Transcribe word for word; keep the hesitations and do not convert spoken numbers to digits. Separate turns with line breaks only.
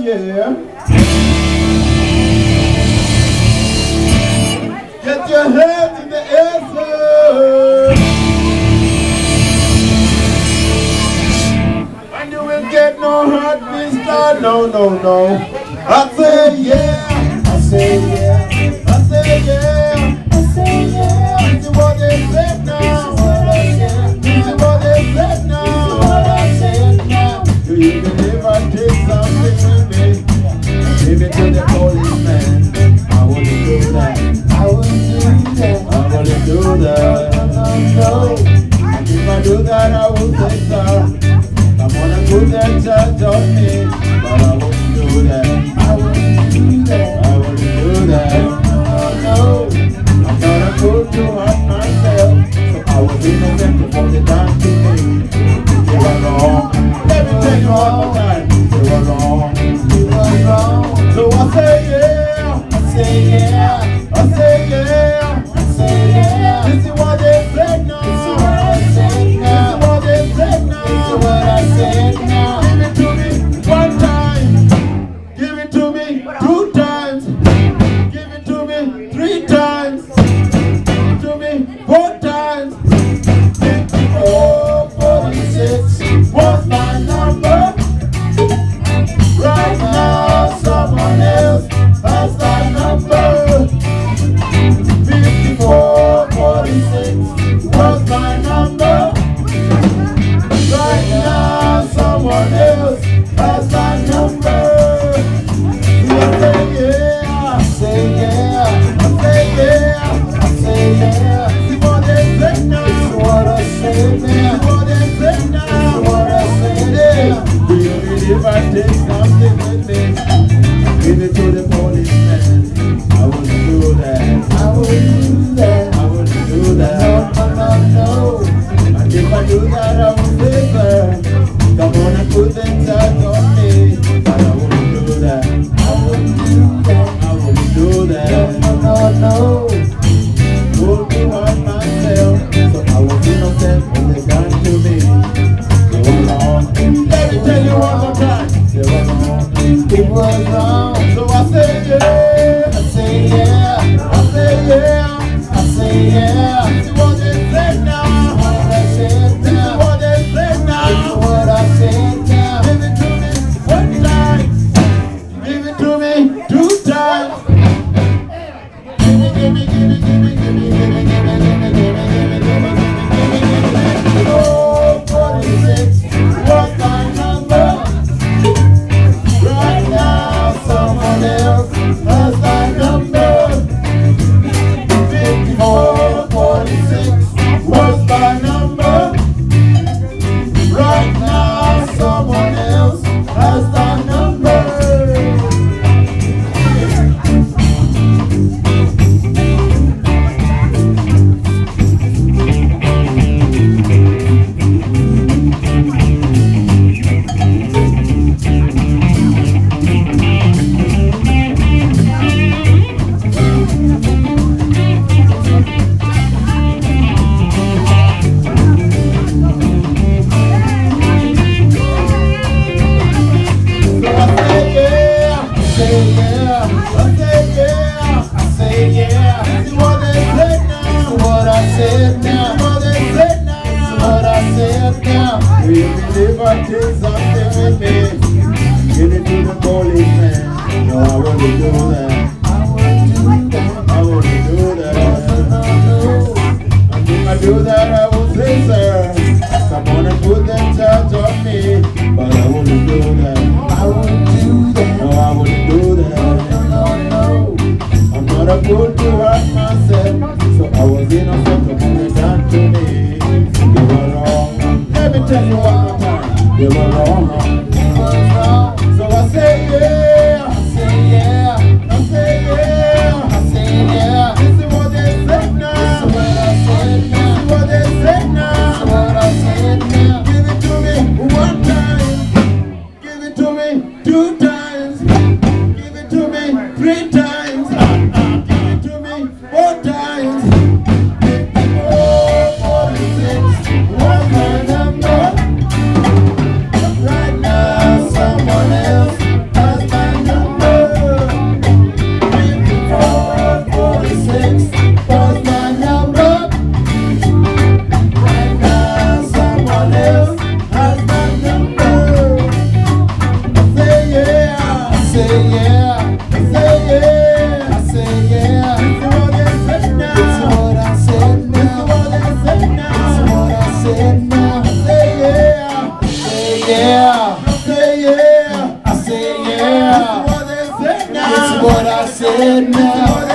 yeah. Get your hands in the air, sir. And you will get no hurt, mister. No, no, no. I say yeah. I say yeah. I say yeah. I say yeah. This is what they said now. This is what they said now. This is what I said now. Do you believe I take something with me? Give it to the policeman. I wouldn't do that. I wouldn't do that. I wouldn't do that. No, no, no. And if I do that, I will say so. I'm gonna put that charge on me, but I wouldn't do that. I wouldn't do that. I wouldn't do that. No, no, I'm not a fool to hurt myself. So I was innocent before they done to me. They were wrong. Let me tell you one more time. They were wrong. They were wrong. So I say yeah. I say yeah. I say yeah. I say yeah. This is what they said now. This is what I said now. This is what they said now. This is what I said now. Give it to me one time. Give it to me two times. Give it to me three times. Give it to me four times. fifty-four forty-six was my number. Right now someone else has that number. fifty-four forty-six was my number. Right now someone else has that number. I say yeah, I say yeah, I say yeah. See what they say now. It's what I say now. See what they say now. It's what I say there. Do you believe I take something with me? Give it to the policeman. I wouldn't do that. I wouldn't do that. I wouldn't do that. No, no, no, no. And if I do that, I will say, sir, come on and put them charge on me. But I wouldn't do that. I wouldn't do that. I wouldn't do that. No, no, no. Would be hurt myself. So I was innocent when they done to me. They were wrong. Let me tell you one more time. They were wrong. It was wrong. So I say yeah. I say yeah. I say yeah. I say yeah. This is what they said now. What I said now. This is what they said now. This is what I said now. Give it to me one time. Give it to me two times. Give me, give me, give me, give me, give me, give me, give me, give me, give me, give me, give me, give me, give me. Oh, forty-six was my number. Right now, someone else has my number. fifty-four forty-six was my number. Right now, someone else has that number. If I take something with me, give it to the policeman. No, I wouldn't do that. I wouldn't do that. I wouldn't do that. And if I do that, I will say, sir, come on and put that charge on me. But I wouldn't do that. I wouldn't do that. No, I wouldn't do that. No, no, I'm not a fool to hurt myself. So I was innocent of what they done to me. They were wrong. Let me tell you one more time. They were wrong. They were wrong. So I say yeah. I say yeah. I say yeah. I say yeah. This is what they said now. This is what I said now. This is what they said now. This is what I said now. Give it to me one time. Give it to me two times. Give it to me three times. Give it to me four times. fifty-four forty-six was my number. Right now. it now.